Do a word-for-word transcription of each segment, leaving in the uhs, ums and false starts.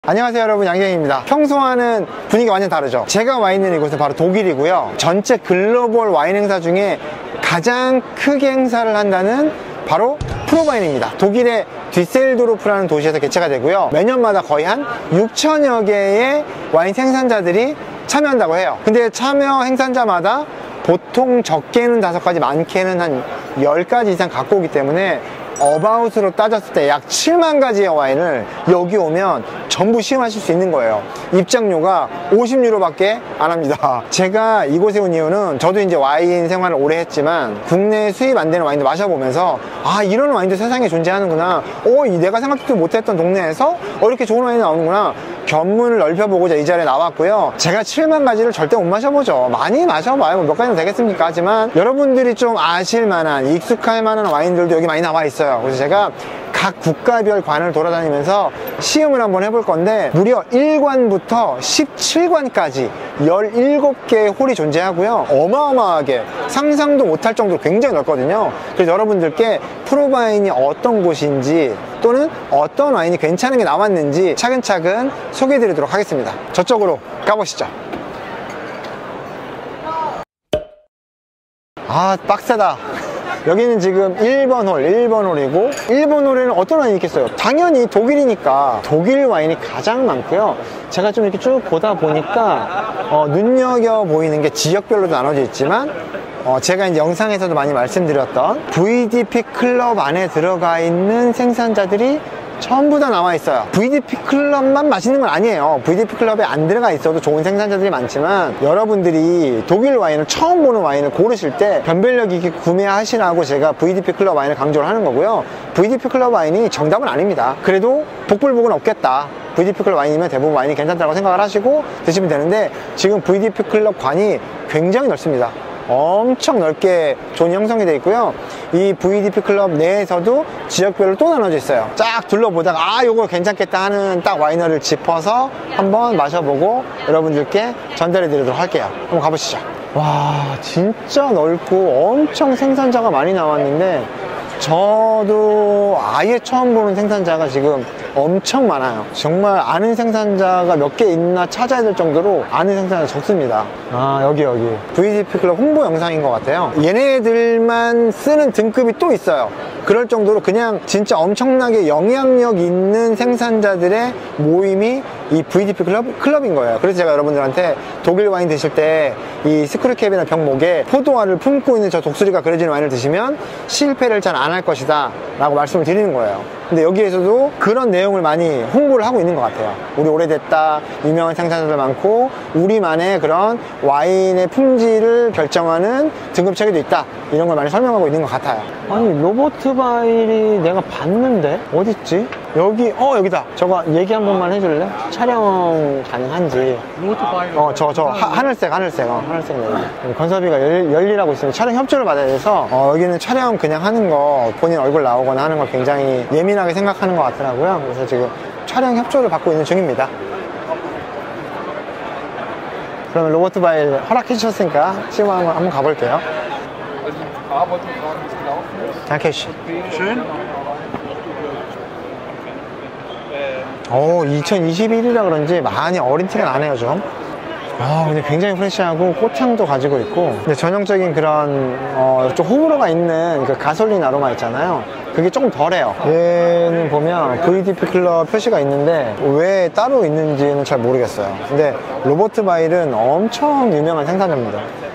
안녕하세요 여러분, 양갱입니다. 평소와는 분위기가 완전 다르죠. 제가 와 있는 이곳은 바로 독일이고요. 전체 글로벌 와인 행사 중에 가장 크게 행사를 한다는 바로 프로바인입니다. 독일의 뒤셀도르프라는 도시에서 개최가 되고요. 매년마다 거의 한 육천여 개의 와인 생산자들이 참여한다고 해요. 근데 참여 행사자마다 보통 적게는 다섯 가지, 많게는 한 열 가지 이상 갖고 오기 때문에 어바웃으로 따졌을 때 약 칠만 가지의 와인을 여기 오면 전부 시음하실 수 있는 거예요. 입장료가 오십 유로밖에 안 합니다. 제가 이곳에 온 이유는, 저도 이제 와인 생활을 오래 했지만 국내에 수입 안 되는 와인도 마셔보면서 아, 이런 와인도 세상에 존재하는구나, 어, 내가 생각도 못했던 동네에서 어, 이렇게 좋은 와인이 나오는구나, 견문을 넓혀보고자 이 자리에 나왔고요. 제가 칠만 가지를 절대 못 마셔보죠. 많이 마셔봐요. 뭐 몇 가지는 되겠습니까? 하지만 여러분들이 좀 아실 만한, 익숙할 만한 와인들도 여기 많이 나와 있어요. 그래서 제가 각 국가별 관을 돌아다니면서 시음을 한번 해볼 건데, 무려 일 관부터 십칠 관까지 열일곱 개의 홀이 존재하고요. 어마어마하게 상상도 못할 정도로 굉장히 넓거든요. 그래서 여러분들께 프로바인이 어떤 곳인지, 또는 어떤 와인이 괜찮은 게 나왔는지 차근차근 소개해 드리도록 하겠습니다. 저쪽으로 가보시죠. 아, 빡세다. 여기는 지금 일 번 홀, 일 번 홀이고, 일 번 홀에는 어떤 와인이 있겠어요? 당연히 독일이니까 독일 와인이 가장 많고요. 제가 좀 이렇게 쭉 보다 보니까 어, 눈여겨 보이는 게 지역별로도 나눠져 있지만, 어, 제가 이제 영상에서도 많이 말씀드렸던 브이디피 클럽 안에 들어가 있는 생산자들이 전부 다 나와 있어요. 브이디피 클럽만 맛있는 건 아니에요. 브이디피 클럽에 안 들어가 있어도 좋은 생산자들이 많지만, 여러분들이 독일 와인을 처음 보는 와인을 고르실 때 변별력 있게 구매하시라고 제가 브이디피 클럽 와인을 강조를 하는 거고요. 브이디피 클럽 와인이 정답은 아닙니다. 그래도 복불복은 없겠다, 브이디피 클럽 와인이면 대부분 와인이 괜찮다고 생각을 하시고 드시면 되는데, 지금 브이디피 클럽 관이 굉장히 넓습니다. 엄청 넓게 존이 형성이 되어 있고요. 이 브이디피 클럽 내에서도 지역별로 또 나눠져 있어요. 쫙 둘러보다가 아, 요거 괜찮겠다 하는 딱 와이너를 짚어서 한번 마셔보고 여러분들께 전달해 드리도록 할게요. 한번 가보시죠. 와, 진짜 넓고 엄청 생산자가 많이 나왔는데, 저도 아예 처음 보는 생산자가 지금 엄청 많아요. 정말 아는 생산자가 몇 개 있나 찾아야 될 정도로 아는 생산자가 적습니다. 아, 여기 여기 브이디피 클럽 홍보 영상인 것 같아요. 얘네들만 쓰는 등급이 또 있어요. 그럴 정도로 그냥 진짜 엄청나게 영향력 있는 생산자들의 모임이 이 브이디피 클럽, 클럽인 거예요. 그래서 제가 여러분들한테 독일 와인 드실 때 이 스크류캡이나 병목에 포도알을 품고 있는 저 독수리가 그려지는 와인을 드시면 실패를 잘 안 할 것이다 라고 말씀을 드리는 거예요. 근데 여기에서도 그런 내용을 많이 홍보를 하고 있는 것 같아요. 우리 오래됐다, 유명한 생산자들 많고, 우리만의 그런 와인의 품질을 결정하는 등급체계도 있다, 이런 걸 많이 설명하고 있는 것 같아요. 아니, 로버트 바일이 내가 봤는데 어딨지? 여기, 어, 여기다. 저거 얘기 한 번만 해줄래? 촬영 가능한지. 어, 저, 저, 하, 하늘색, 하늘색, 어, 하늘색 여기. 건설비가 열, 열리라고 있으면 촬영 협조를 받아야 돼서, 어, 여기는 촬영 그냥 하는 거, 본인 얼굴 나오거나 하는 거 굉장히 예민하게 생각하는 것 같더라고요. 그래서 지금 촬영 협조를 받고 있는 중입니다. 그러면 로버트 바일 허락해 주셨으니까 지금 한번, 한번 가볼게요. dankeschön. 오, 이천이십일이라 그런지 많이 어린 티가 나네요, 좀. 아, 근데 굉장히 프레시하고 꽃향도 가지고 있고, 근데 전형적인 그런 어, 좀 호불호가 있는 그 가솔린 아로마 있잖아요. 그게 조금 덜해요. 얘는 보면 브이디피 클럽 표시가 있는데 왜 따로 있는지는 잘 모르겠어요. 근데 로버트 바일은 엄청 유명한 생산자입니다.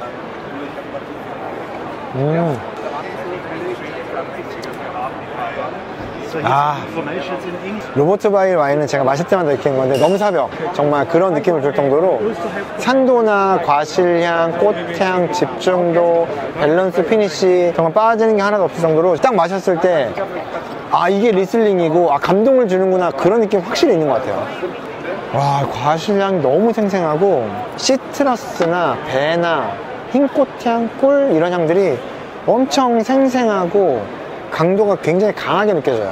음. 아, 로버트 바일 와인은 제가 마실 때마다 느끼는 건데 너무 사벽, 정말 그런 느낌을 줄 정도로 산도나 과실향, 꽃향, 집중도, 밸런스, 피니쉬 정말 빠지는 게 하나도 없을 정도로 딱 마셨을 때 아, 이게 리슬링이고, 아, 감동을 주는구나, 그런 느낌 확실히 있는 것 같아요. 와, 과실향이 너무 생생하고, 시트러스나 배나 흰꽃향, 꿀, 이런 향들이 엄청 생생하고 강도가 굉장히 강하게 느껴져요.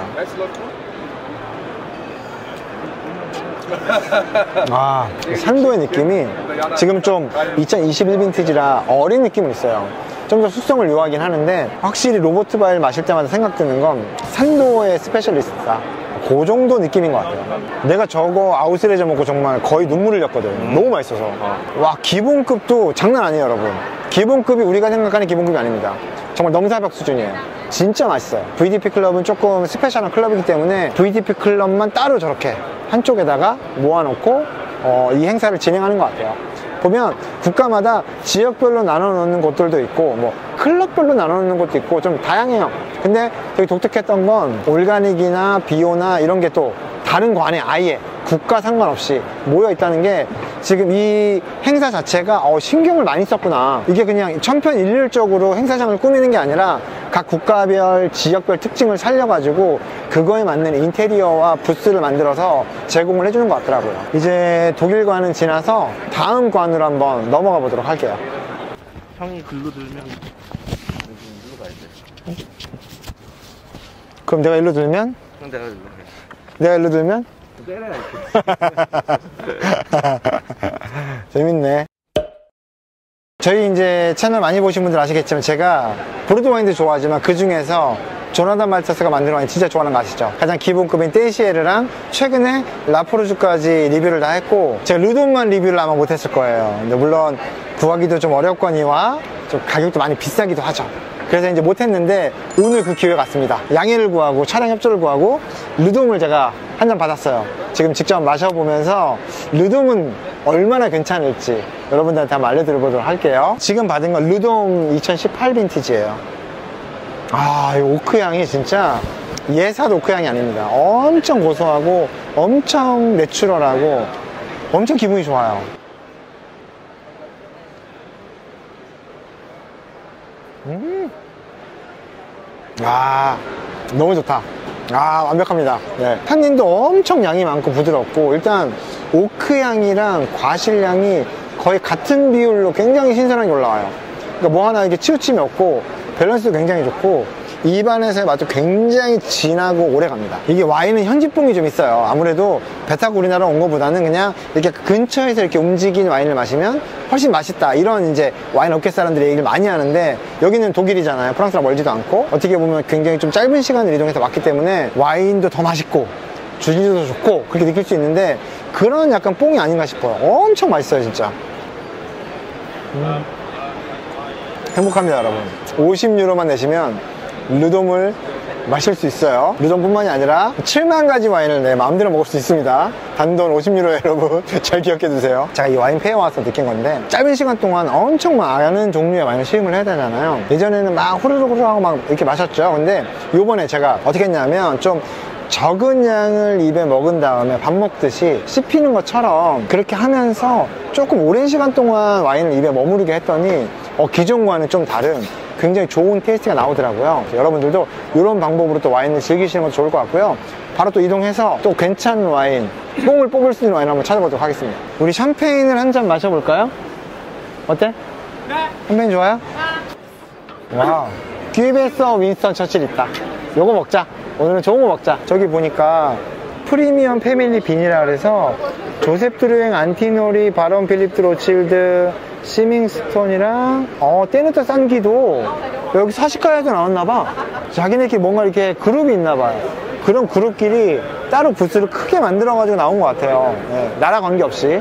아, 산도의 느낌이 지금 좀 이천이십일 빈티지라 어린 느낌은 있어요. 좀 더 숙성을 요하긴 하는데, 확실히 로버트 바일 마실 때마다 생각드는 건 산도의 스페셜리스트다, 그 정도 느낌인 것 같아요. 내가 저거 아웃스레저 먹고 정말 거의 눈물을 흘렸거든. 음. 너무 맛있어서. 어. 와, 기본급도 장난 아니에요, 여러분. 기본급이 우리가 생각하는 기본급이 아닙니다. 정말 넘사벽 수준이에요. 진짜 맛있어요. 브이디피 클럽은 조금 스페셜한 클럽이기 때문에 브이디피 클럽만 따로 저렇게 한쪽에다가 모아놓고 어, 이 행사를 진행하는 것 같아요. 보면 국가마다 지역별로 나눠 놓는 곳들도 있고 뭐 클럽별로 나눠 놓는 곳도 있고 좀 다양해요. 근데 되게 독특했던 건 올가닉이나 비오나 이런 게 또 다른 관에 아예 국가 상관없이 모여 있다는 게 지금 이 행사 자체가 어, 신경을 많이 썼구나. 이게 그냥 천편일률적으로 행사장을 꾸미는 게 아니라 각 국가별 지역별 특징을 살려가지고 그거에 맞는 인테리어와 부스를 만들어서 제공을 해주는 것 같더라고요. 이제 독일관은 지나서 다음 관으로 한번 넘어가 보도록 할게요. 형이 글로 들면 일로 가야 돼. 그럼 내가 일로 들면? 형 내가 일로 가. 내가 일로 들면? 때려야지. 재밌네. 저희 이제 채널 많이 보신 분들 아시겠지만 제가 보르도 와인도 좋아하지만 그 중에서 조나단 말타스가 만든 와인 진짜 좋아하는 거 아시죠? 가장 기본급인 떼시에르랑 최근에 라포르주까지 리뷰를 다 했고 제가 르돈만 리뷰를 아마 못했을 거예요. 근데 물론 구하기도 좀 어렵거니와 좀 가격도 많이 비싸기도 하죠. 그래서 이제 못했는데 오늘 그 기회가 왔습니다. 양해를 구하고 촬영 협조를 구하고 르돔을 제가 한 잔 받았어요. 지금 직접 마셔보면서 르돔은 얼마나 괜찮을지 여러분들한테 한번 알려드려보도록 할게요. 지금 받은 건 르돔 이천십팔 빈티지예요. 아, 이 오크 향이 진짜 예사 오크 향이 아닙니다. 엄청 고소하고 엄청 내추럴하고 엄청 기분이 좋아요. 음. 아, 너무 좋다. 아, 완벽합니다. 네. 탄닌도 엄청 양이 많고 부드럽고 일단 오크 향이랑 과실 향이 거의 같은 비율로 굉장히 신선하게 올라와요. 그러니까 뭐 하나 이렇게 치우침이 없고 밸런스도 굉장히 좋고 입안에서의 맛도 굉장히 진하고 오래 갑니다. 이게 와인은 현지풍이 좀 있어요. 아무래도 배 타고 우리나라 온 것보다는 그냥 이렇게 근처에서 이렇게 움직이는 와인을 마시면 훨씬 맛있다. 이런 이제 와인 업계 사람들이 얘기를 많이 하는데 여기는 독일이잖아요. 프랑스랑 멀지도 않고 어떻게 보면 굉장히 좀 짧은 시간을 이동해서 왔기 때문에 와인도 더 맛있고 주지도 좋고 그렇게 느낄 수 있는데 그런 약간 뽕이 아닌가 싶어요. 엄청 맛있어요, 진짜. 음. 행복합니다, 여러분. 오십 유로만 내시면 르돔을 마실 수 있어요. 르돔뿐만이 아니라 칠만 가지 와인을 내 마음대로 먹을 수 있습니다. 단돈 오십 유로 여러분 잘 기억해 두세요. 제가 이 와인 페어 와서 느낀 건데 짧은 시간 동안 엄청 많은 종류의 와인을 시음을 해야 되잖아요. 예전에는 막 후루룩 후루룩 하고 막 이렇게 마셨죠. 근데 요번에 제가 어떻게 했냐면 좀 적은 양을 입에 먹은 다음에 밥 먹듯이 씹히는 것처럼 그렇게 하면서 조금 오랜 시간 동안 와인을 입에 머무르게 했더니 어, 기존과는 좀 다른 굉장히 좋은 테이스트가 나오더라고요. 여러분들도 이런 방법으로 또 와인을 즐기시는 것도 좋을 것 같고요. 바로 또 이동해서 또 괜찮은 와인, 뽕을 뽑을 수 있는 와인 한번 찾아보도록 하겠습니다. 우리 샴페인을 한 잔 마셔볼까요? 어때? 네. 샴페인 좋아요? 네. 와우. 귀베서 윈스턴 처칠 있다. 요거 먹자. 오늘은 좋은 거 먹자. 저기 보니까 프리미엄 패밀리 빈이라 그래서 조셉 드루잉, 안티노리, 바론 필립 드로칠드, 시밍스톤이랑 어 떼누타 산기도 여기 사시카에도 나왔나봐. 자기네끼리 뭔가 이렇게 그룹이 있나봐요. 그런 그룹끼리 따로 부스를 크게 만들어가지고 나온 것 같아요. 네, 나라 관계없이.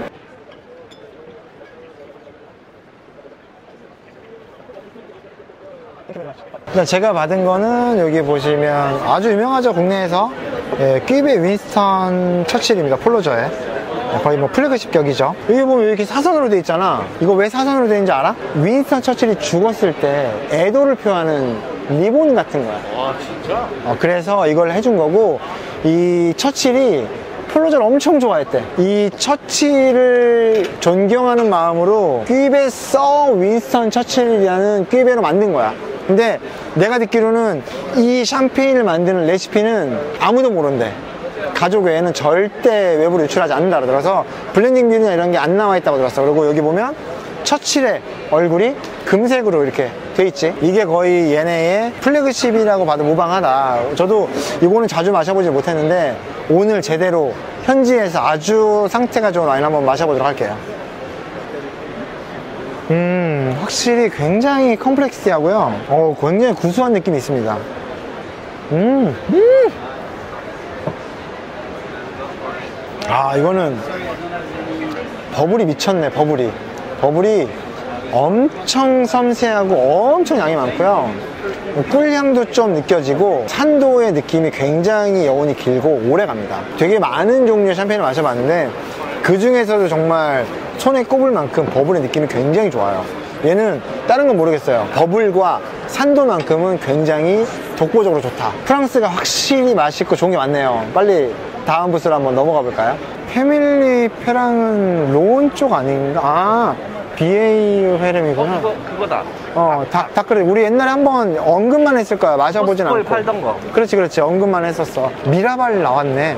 제가 받은 거는 여기 보시면 아주 유명하죠, 국내에서. 예, 퀴베 윈스턴 처칠입니다. 폴로저에. 거의 뭐 플래그십 격이죠. 여기 보면 이렇게 사선으로 돼 있잖아. 이거 왜 사선으로 돼 있는지 알아? 윈스턴 처칠이 죽었을 때 애도를 표하는 리본 같은 거야. 와, 진짜? 어, 그래서 이걸 해준 거고, 이 처칠이 폴로저를 엄청 좋아했대. 이 처칠을 존경하는 마음으로 퀴베 서 윈스턴 처칠이라는 퀴베로 만든 거야. 근데 내가 듣기로는 이 샴페인을 만드는 레시피는 아무도 모른대. 가족 외에는 절대 외부로 유출하지 않는다 그러더라서 블렌딩 뷰나 이런 게 안 나와 있다고 들었어. 그리고 여기 보면 처칠의 얼굴이 금색으로 이렇게 돼 있지. 이게 거의 얘네의 플래그십이라고 봐도 무방하다. 저도 이거는 자주 마셔보지 못했는데 오늘 제대로 현지에서 아주 상태가 좋은 와인 한번 마셔보도록 할게요. 음, 확실히 굉장히 컴플렉스하고요. 어, 굉장히 구수한 느낌이 있습니다. 음, 음. 아, 이거는 버블이 미쳤네. 버블이 버블이 엄청 섬세하고 엄청 양이 많고요. 꿀향도 좀 느껴지고 산도의 느낌이 굉장히 여운이 길고 오래 갑니다. 되게 많은 종류의 샴페인을 마셔봤는데 그 중에서도 정말 손에 꼽을 만큼 버블의 느낌이 굉장히 좋아요. 얘는 다른 건 모르겠어요. 버블과 산도만큼은 굉장히 독보적으로 좋다. 프랑스가 확실히 맛있고 좋은 게 많네요. 빨리 다음 부스로 한번 넘어가 볼까요? 패밀리 페랑은 로온 쪽 아닌가? 아, 비에이 회름이구나. 어, 그거, 그거다. 어, 다, 다 그래. 우리 옛날에 한번 언급만 했을 거야. 마셔보진 않고. 팔던 거. 그렇지, 그렇지. 언급만 했었어. 미라발 나왔네.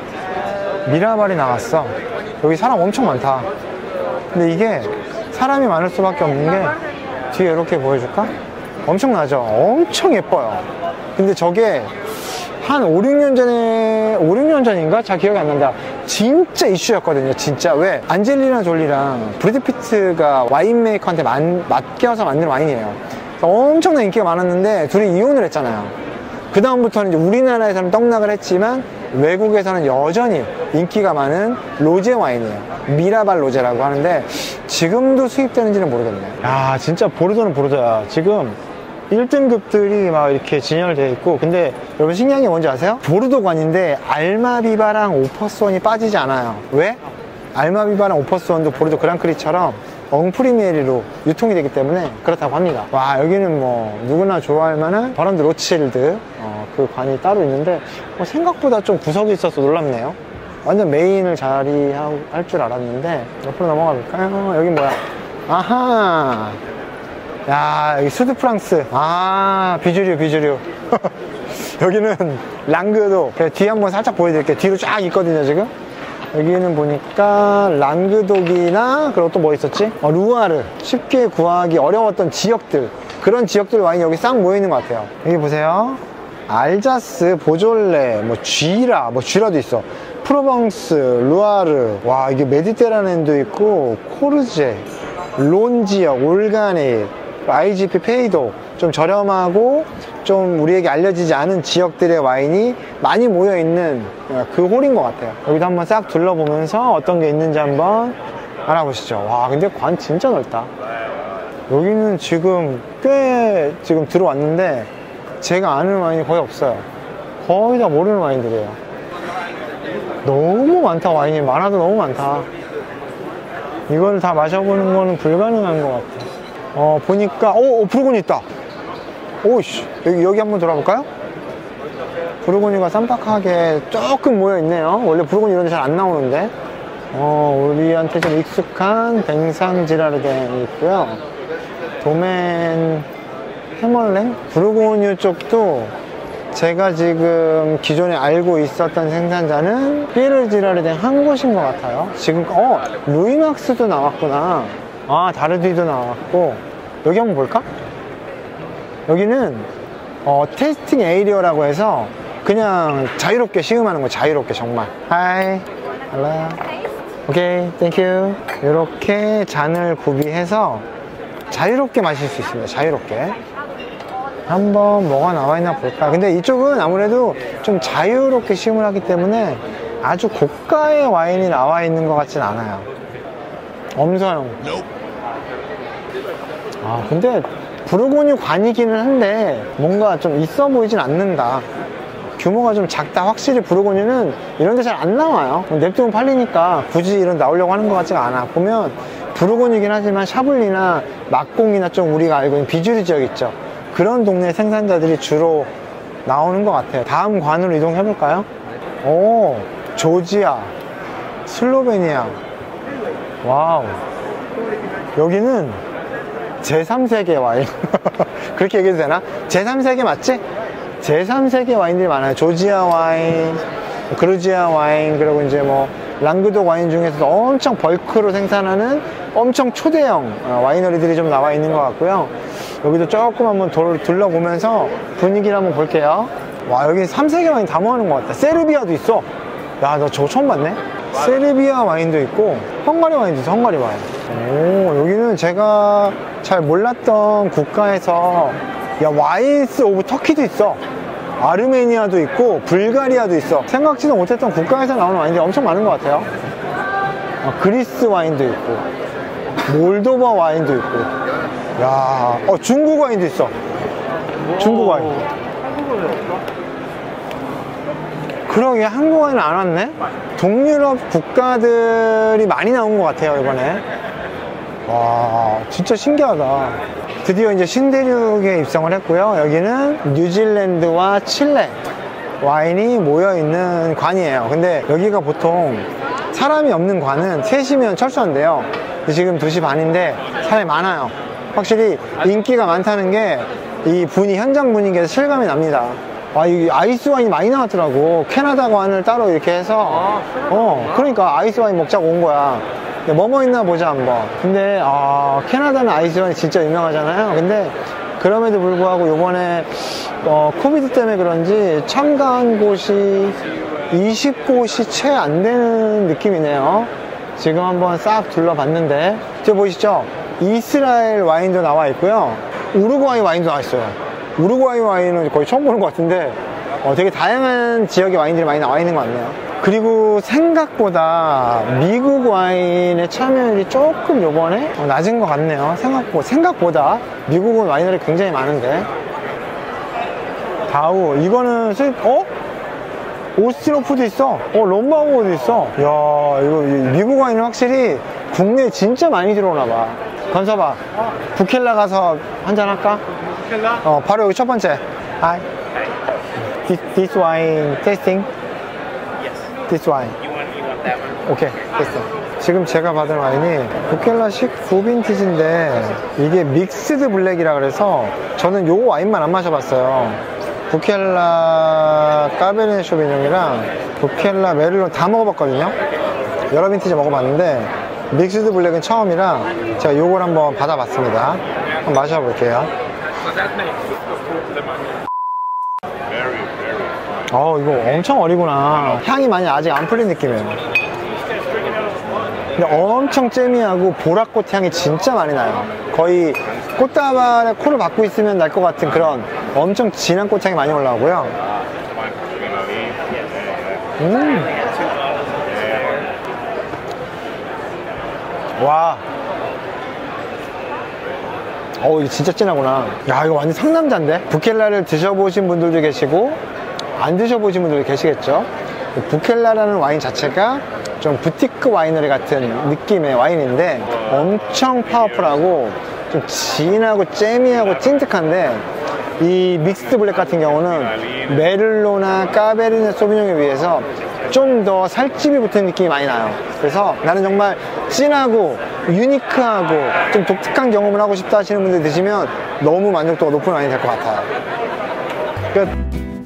미라발이 나왔어. 여기 사람 엄청 많다. 근데 이게 사람이 많을 수밖에 없는 게 뒤에 이렇게 보여줄까? 엄청나죠? 엄청 예뻐요. 근데 저게 한 오, 육 년 전에, 오, 육 년 전인가? 잘 기억이 안 난다. 진짜 이슈였거든요, 진짜. 왜? 안젤리나 졸리랑 브래드 피트가 와인 메이커한테 만, 맡겨서 만든 와인이에요. 엄청난 인기가 많았는데, 둘이 이혼을 했잖아요. 그다음부터는 이제 우리나라에서는 떡락을 했지만, 외국에서는 여전히 인기가 많은 로제 와인이에요. 미라발 로제라고 하는데, 지금도 수입되는지는 모르겠네요. 야, 진짜 보르도는 보르도야. 지금, 일 등급들이 막 이렇게 진열되어 있고, 근데 여러분 신기한 게 뭔지 아세요? 보르도관인데 알마비바랑 오퍼스원이 빠지지 않아요. 왜? 알마비바랑 오퍼스원도 보르도 그랑크리처럼 엉프리미에리로 유통이 되기 때문에 그렇다고 합니다. 와, 여기는 뭐 누구나 좋아할 만한 버런드 로츠실드 어, 그 관이 따로 있는데 뭐 생각보다 좀 구석이 있어서 놀랍네요. 완전 메인을 자리할 줄 알았는데 옆으로 넘어가 볼까요? 여기 뭐야? 아하, 야, 여기 수드 프랑스. 아, 비주류, 비주류. 여기는 랑그도. 뒤에 한번 살짝 보여드릴게요. 뒤로 쫙 있거든요, 지금. 여기는 보니까 랑그독이나, 그리고 또 뭐 있었지? 어, 루아르. 쉽게 구하기 어려웠던 지역들. 그런 지역들 와인이 여기 싹 모여있는 것 같아요. 여기 보세요. 알자스, 보졸레, 뭐 쥐라, 뭐 쥐라도 있어. 프로방스, 루아르. 와, 이게 메디테라넨도 있고, 코르제, 론 지역, 올가네, 아이지피 페이도, 좀 저렴하고 좀 우리에게 알려지지 않은 지역들의 와인이 많이 모여있는 그 홀인 것 같아요. 여기도 한번 싹 둘러보면서 어떤 게 있는지 한번 알아보시죠. 와, 근데 관 진짜 넓다. 여기는 지금 꽤 지금 들어왔는데 제가 아는 와인이 거의 없어요. 거의 다 모르는 와인들이에요. 너무 많다. 와인이 많아도 너무 많다. 이걸 다 마셔보는 거는 불가능한 것 같아. 어, 보니까, 오, 오 부르고니 있다. 오이씨, 여기, 여기 한번 돌아볼까요? 부르고니가 쌈박하게 조금 모여있네요. 원래 부르고니 이런 데 잘 안 나오는데. 어, 우리한테 좀 익숙한 뱅상지라르덴이 있고요. 도멘 해멀랭? 부르고니 쪽도 제가 지금 기존에 알고 있었던 생산자는 피에르지라르덴 한 곳인 것 같아요. 지금, 어, 루이막스도 나왔구나. 아, 다르디도 나왔고. 여기 한번 볼까? 여기는 어, 테이스팅 에이리어라고 해서 그냥 자유롭게 시음하는 거. 자유롭게 정말. 하이, 헬로, 오케이, 땡큐. 이렇게 잔을 구비해서 자유롭게 마실 수 있습니다. 자유롭게. 한번 뭐가 나와 있나 볼까. 근데 이쪽은 아무래도 좀 자유롭게 시음을 하기 때문에 아주 고가의 와인이 나와 있는 것 같진 않아요. 엄서영. 아, 근데 부르고뉴 관이기는 한데 뭔가 좀 있어 보이진 않는다. 규모가 좀 작다. 확실히 부르고뉴는 이런 데 잘 안 나와요. 냅두면 팔리니까 굳이 이런 나오려고 하는 것 같지가 않아. 보면 부르고뉴이긴 하지만 샤블리나 막공이나 좀 우리가 알고 있는 비주류 지역 있죠. 그런 동네 생산자들이 주로 나오는 것 같아요. 다음 관으로 이동해 볼까요? 오, 조지아, 슬로베니아. 와우. 여기는 제삼 세계 와인. 그렇게 얘기해도 되나? 제삼 세계 맞지? 제삼 세계 와인들이 많아요. 조지아 와인, 그루지아 와인, 그리고 이제 뭐 랑그독 와인 중에서도 엄청 벌크로 생산하는 엄청 초대형 와이너리들이 좀 나와 있는 것 같고요. 여기도 조금 한번 돌, 둘러보면서 분위기를 한번 볼게요. 와, 여기 삼 세계 와인 다 모아놓은 것 같다. 세르비아도 있어. 야, 너 저거 처음 봤네? 세르비아 와인도 있고 헝가리 와인도 있어. 헝가리 와인. 오, 여기는 제가 잘 몰랐던 국가에서 야, 와인스 오브 터키도 있어. 아르메니아도 있고 불가리아도 있어. 생각지도 못했던 국가에서 나오는 와인들이 엄청 많은 것 같아요. 아, 그리스 와인도 있고 몰도바 와인도 있고, 야, 어, 중국 와인도 있어. 중국 와인. 한국어는 없어? 그러게, 한국 와인은 안 왔네? 동유럽 국가들이 많이 나온 것 같아요, 이번에. 와, 진짜 신기하다. 드디어 이제 신대륙에 입성을 했고요. 여기는 뉴질랜드와 칠레 와인이 모여있는 관이에요. 근데 여기가 보통 사람이 없는 관은 세 시면 철수한대요. 지금 두 시 반인데 사람이 많아요. 확실히 인기가 많다는 게 이 분위, 현장 분위기에서 실감이 납니다. 아, 이 아이스 와인이 많이 나왔더라고. 캐나다 와인을 따로 이렇게 해서. 어, 그러니까 아이스 와인 먹자고 온 거야. 뭐뭐 있나 보자 한번. 근데 아, 캐나다는 아이스 와인이 진짜 유명하잖아요. 근데 그럼에도 불구하고 요번에 어, 코비드 때문에 그런지 참가한 곳이 이십 곳이 채 안 되는 느낌이네요. 지금 한번 싹 둘러봤는데, 저 보이시죠? 이스라엘 와인도 나와 있고요. 우루과이 와인도 나와 있어요. 우루과이 와인은 거의 처음 보는 것 같은데 어, 되게 다양한 지역의 와인들이 많이 나와 있는 것 같네요. 그리고 생각보다 미국 와인의 참여율이 조금 요번에 어, 낮은 것 같네요. 생각보다, 생각보다 미국은 와이너리 굉장히 많은데. 다우, 이거는 수입, 어? 오스티로프도 있어. 어, 롬바우어도 있어. 야, 이거 미국 와인은 확실히 국내에 진짜 많이 들어오나 봐. 건서봐, 부켈라 가서 한잔 할까? 부켈라? 어, 바로 여기 첫 번째. Hi. This, this wine tasting? Yes. This wine. You want, you want that one? 오케이, 됐어. 지금 제가 받은 와인이 부켈라식 구빈티지인데 이게 믹스드 블랙이라 그래서 저는 요 와인만 안 마셔봤어요. 부켈라 까베르네 쇼비뇽이랑 부켈라 메를론 다 먹어봤거든요. 여러 빈티지 먹어봤는데 믹스드 블랙은 처음이라 제가 요걸 한번 받아봤습니다. 한번 마셔볼게요. 어, 이거 엄청 어리구나. 향이 많이 아직 안 풀린 느낌이에요. 근데 엄청 잼미하고 보랏꽃 향이 진짜 많이 나요. 거의 꽃다발에 코를 박고 있으면 날 것 같은 그런 엄청 진한 꽃향이 많이 올라오고요. 음. 와. 어, 이거 진짜 진하구나. 야, 이거 완전 상남자인데? 부켈라를 드셔보신 분들도 계시고 안 드셔보신 분들도 계시겠죠? 부켈라라는 와인 자체가 좀 부티크 와이너리 같은 느낌의 와인인데 엄청 파워풀하고 좀 진하고 잼미하고 찐득한데, 이 믹스드 블랙 같은 경우는 메를로나 까베르네 소비뇽에 비해서 좀 더 살집이 붙은 느낌이 많이 나요. 그래서 나는 정말 진하고 유니크하고 좀 독특한 경험을 하고 싶다 하시는 분들 드시면 너무 만족도가 높은 와인이 될 것 같아요. 끝.